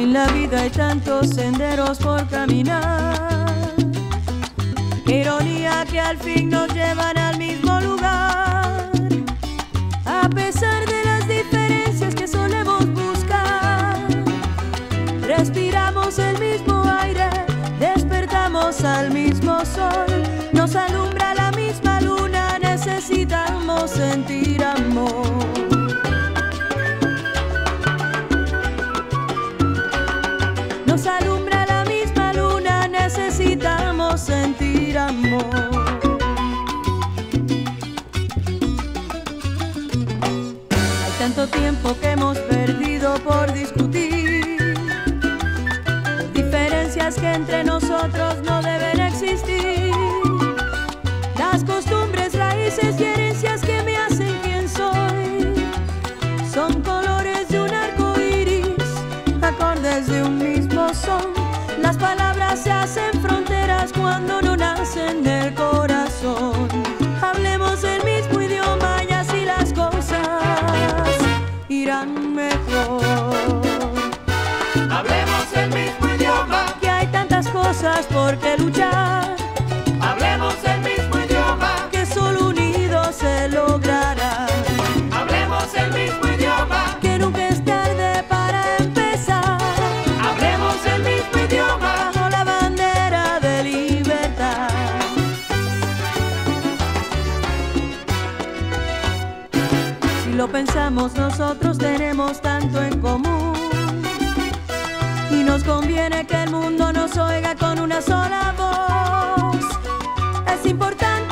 En la vida hay tantos senderos por caminar. Qué ironía que al fin nos llevan al mismo lugar. A pesar de las diferencias que solemos buscar, respiramos el mismo aire, despertamos al mismo sol, nos alumbra la misma luna, necesitamos sentir amor. Nos alumbra la misma luna, necesitamos sentir amor. Hay tanto tiempo que hemos perdido por discutir, diferencias que entre nosotros no deben existir. Las costumbres, raíces y herencias que me hacen quien soy son colores de un arco iris, acordes de un mismo son. Las palabras se hacen fronteras cuando no nacen del corazón. Hablemos el mismo idioma y así las cosas irán mejor. Hablemos el mismo idioma, Que hay tantas cosas por qué luchar. hablemos el mismo idioma, Que solo unidos se logrará. hablemos el mismo idioma, Que nunca es tarde para empezar. hablemos el mismo idioma. Bajo la bandera de libertad. Si lo pensamos, nosotros tenemos tanto en común, y nos conviene que el mundo nos oiga con una sola voz. Es importante